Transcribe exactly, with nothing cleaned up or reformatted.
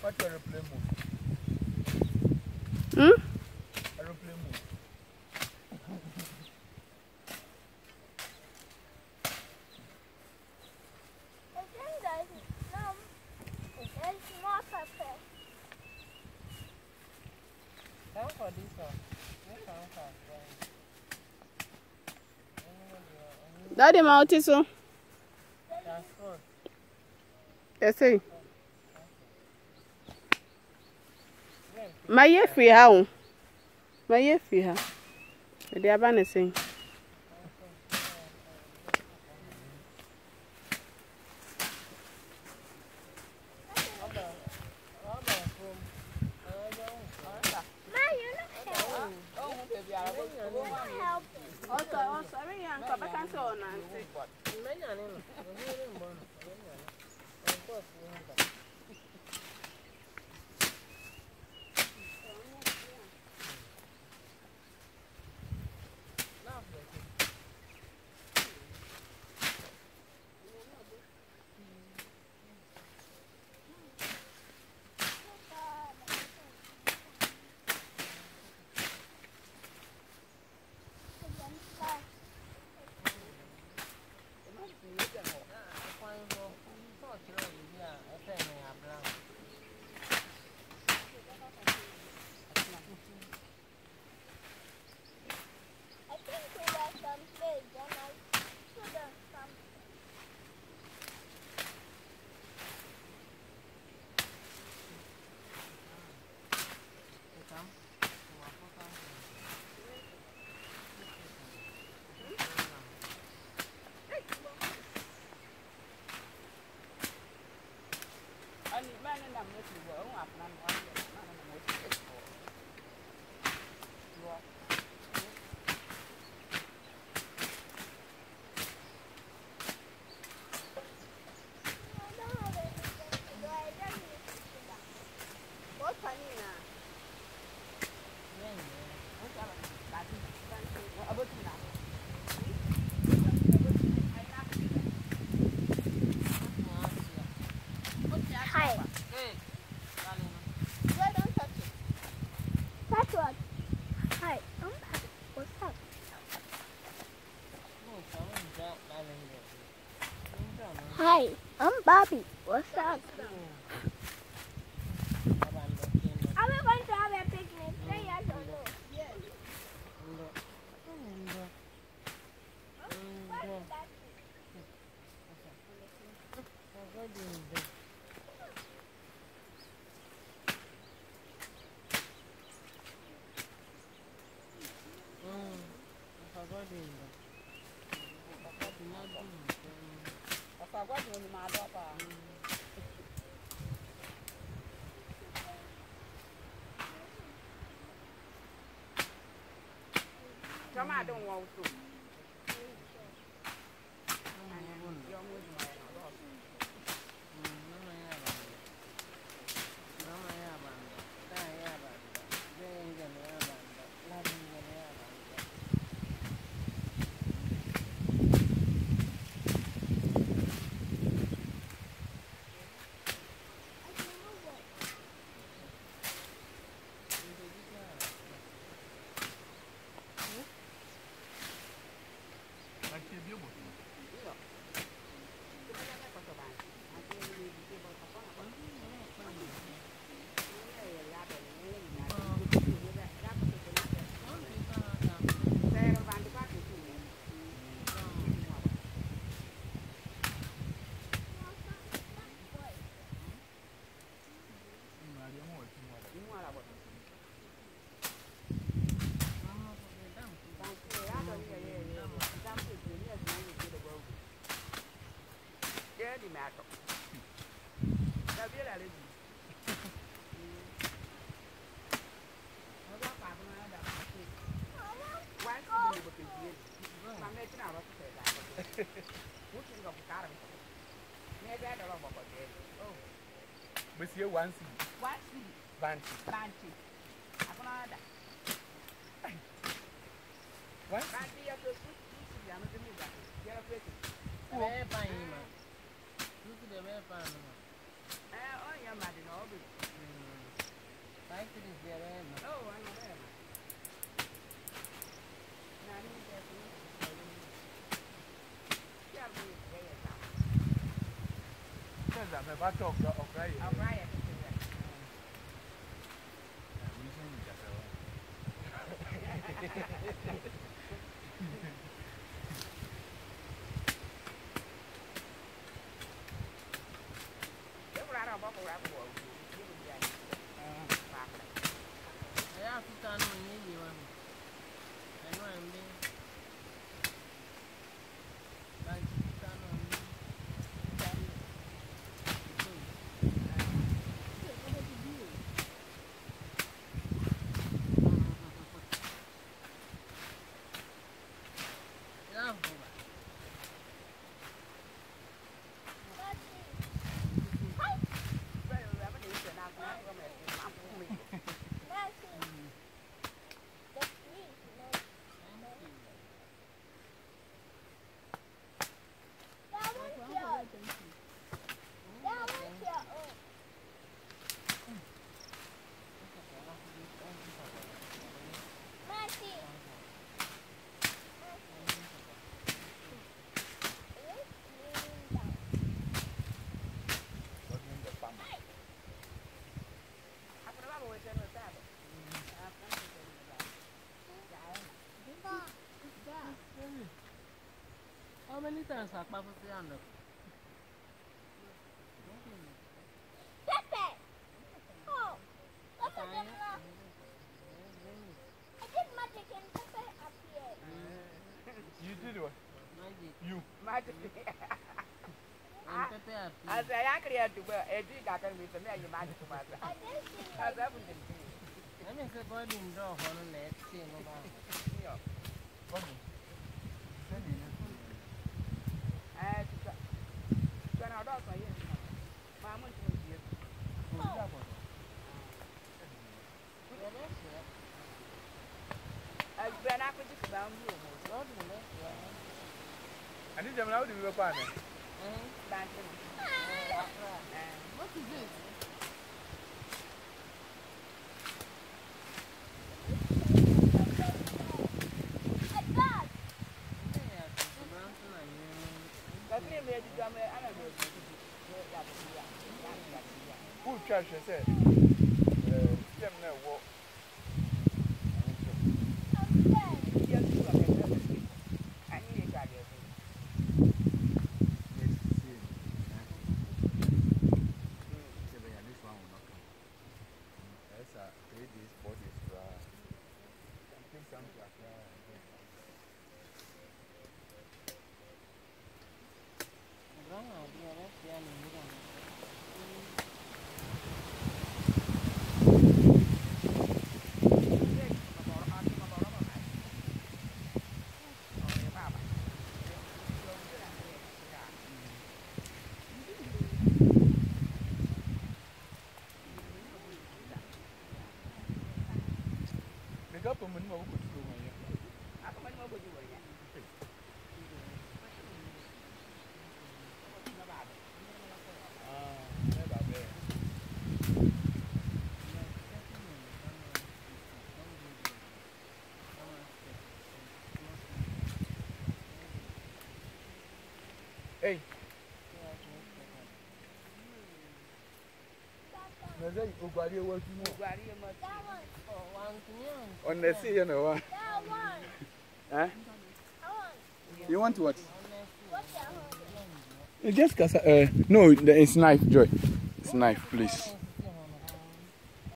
What's aeroplane mode? Hmm? Aeroplane mode. I think there's some, there's more pepper. Come for this one. This one for Daddy, my autism. transport. Yes, sir. My year free how? My year free how? The abandoned saying. Also, also, I mean, I'm coming to on Hi. That's what. Hi. Um, what's up? Hi. I'm Bobby. What's up? Are we going to have a picnic? Say yes or no? Yes. What is that? Come on, I don't want to. Monsieur one seed. One seed. Banty. Banty. Apanada. What? Banty, you have to put two seeds. I'm not going to do that. You have to put it. Very fine, man. Look at the very fine, man. Eh, oh, yeah, man, you know, I'm about to talk of right. I'll buy it. How many times have Papa said on the Pepe! Oh! Pepe did not. I did magic and Pepe appeared. You did what? magic? You. Magic. And Pepe appeared. As I create to wear a drink, I can be the man you magic to matter. I didn't see As it. happened. Let me say, God in door, one on that thing about it. Funny. Send me that. I can I dog my ears. Mamma to you. I've been up with this down you. God will let you. I need them now to be a partner. Dancing. What is this? A dog! That's me, made the drummer. I don't know. Who charged you said? Uh, them now walk. I'm dead. Just do a I need a guy. Up a minute, what could you do? I don't know what you were. Ah, never there. Hey. Ogwari was more. That one. On the sea, you know. That one. Huh? That one. You want what? What's that one? It's just cause, uh, no, it's knife, Joy. It's knife, please.